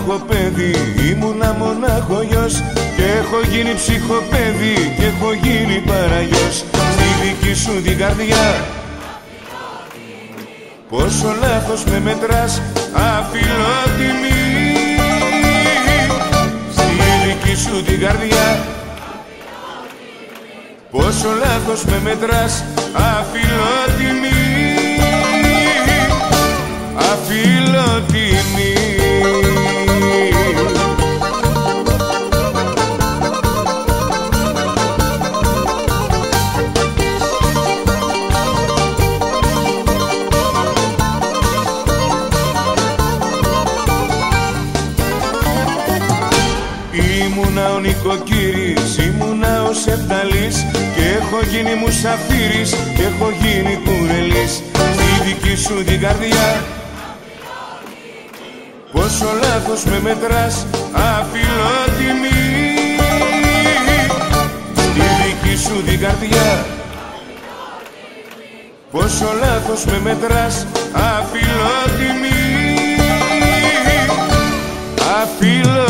παιδί, ήμουνα μονάχο γιος και έχω γίνει ψυχοπαίδι και έχω γίνει παραγιός. Στη δική σου την καρδιά πόσο λάθος με μετράς, αφιλότιμη. Στη δική σου την καρδιά πόσο λάθος με μετράς, αφιλότιμη. Αφιλότιμη. Ήμουνα ο νοικοκύρης, ήμουνα ο Σεπταλής και έχω γίνει μουσαφίρης και έχω γίνει κουρελής. Στη δική σου την καρδιά πόσο λάθος με μετράς, αφιλότιμη. Στη δική σου την καρδιά πόσο λάθος με μετράς, αφιλότιμη. Αφιλότιμη.